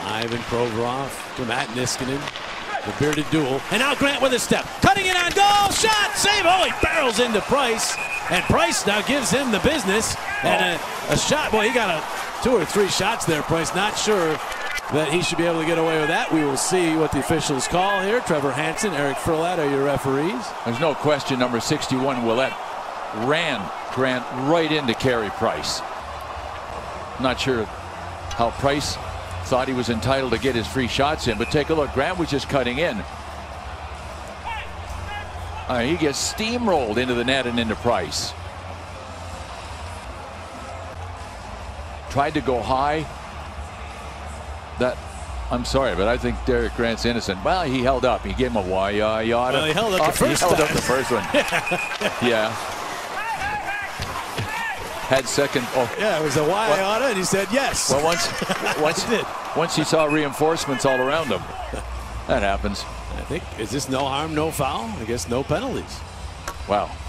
Ivan Provorov to Matt Niskanen. The bearded duel. And now Grant with a step. Cutting it on goal. Shot. Save. Oh, he barrels into Price. And Price now gives him the business. And a shot. Boy, he got 2 or 3 shots there, Price. Not sure that he should be able to get away with that. We will see what the officials call here. Trevor Hansen, Eric Furlat are your referees. There's no question number 61, Willette, ran Grant right into Carey Price. Not sure how Price thought he was entitled to get his free shots in, but take a look. Grant was just cutting in. He gets steamrolled into the net and into Price. Tried to go high. I'm sorry, but I think Derek Grant's innocent. Well, he held up. He gave him a yada. Well, he held up the first He held up the first one. Yeah. Had second. Oh. Yeah, it was a yada, and he said yes. Well, once he saw reinforcements all around him. That happens. I think, is this no harm, no foul? I guess no penalties. Wow.